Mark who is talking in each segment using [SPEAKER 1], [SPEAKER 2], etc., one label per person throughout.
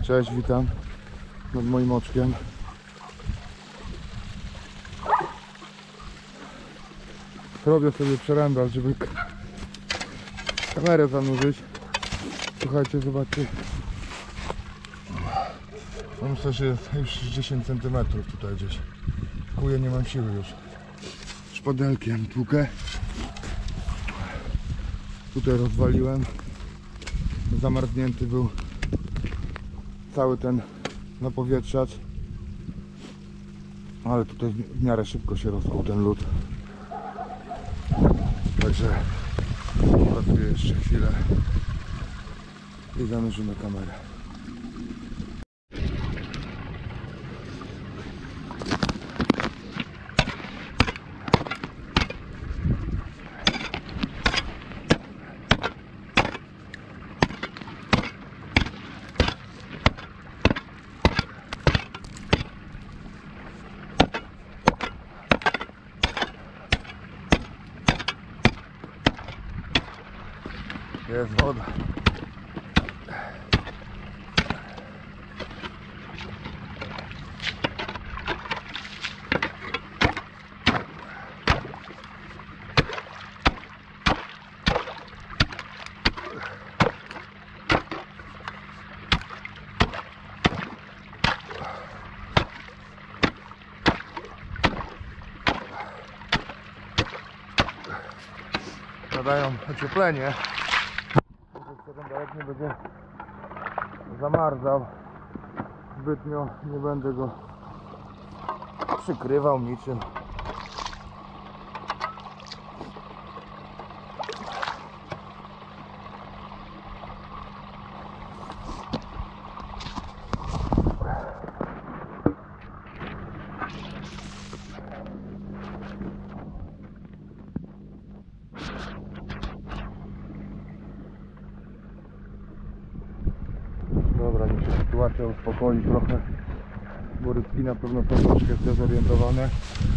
[SPEAKER 1] Cześć, witam nad moim oczkiem. Robię sobie przerębal, żeby kamerę zanurzyć. Słuchajcie, zobaczcie. No myślę, że jest już 10 cm tutaj gdzieś. Kuję, nie mam siły już. Szpadelkiem tłukę. Tutaj rozwaliłem. Zamarznięty był cały ten napowietrzacz. Ale tutaj w miarę szybko się rozkuł ten lód. Także pracuję jeszcze chwilę i zanurzymy kamerę. Jest woda. Nadają ocieplenie. Jak nie będzie zamarzał zbytnio, nie będę go przykrywał niczym. Dobra, niech się sytuacja uspokoi trochę, bo rybki na pewno są troszkę zdezorientowane.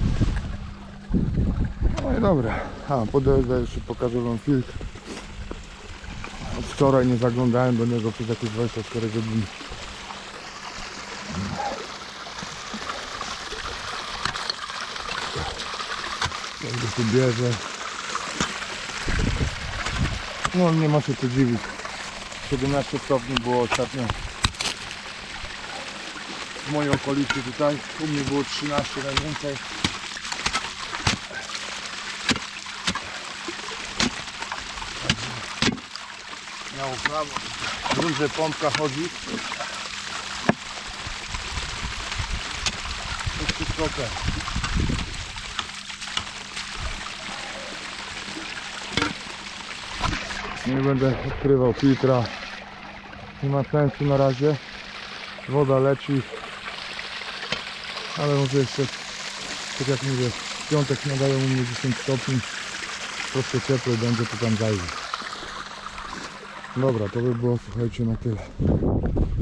[SPEAKER 1] No i dobra. Podejdę, jeszcze pokażę wam filtr. Od wczoraj nie zaglądałem do niego przez jakieś 24 godziny. Jak go tu bierze. No nie ma się co dziwić. 17 stopni było ostatnio w mojej okolicy tutaj. U mnie było 13 najwięcej. Miało prawo. Dobrze pompka chodzi. Jest wszystko ok. Nie będę odkrywał filtra. Nie ma sensu na razie. Woda leci. Ale może jeszcze, tak jak mówię, w piątek nadają u mnie 10 stopni. Troszkę ciepło będzie, to tam zajdzie. Dobra, to by było, słuchajcie, na tyle.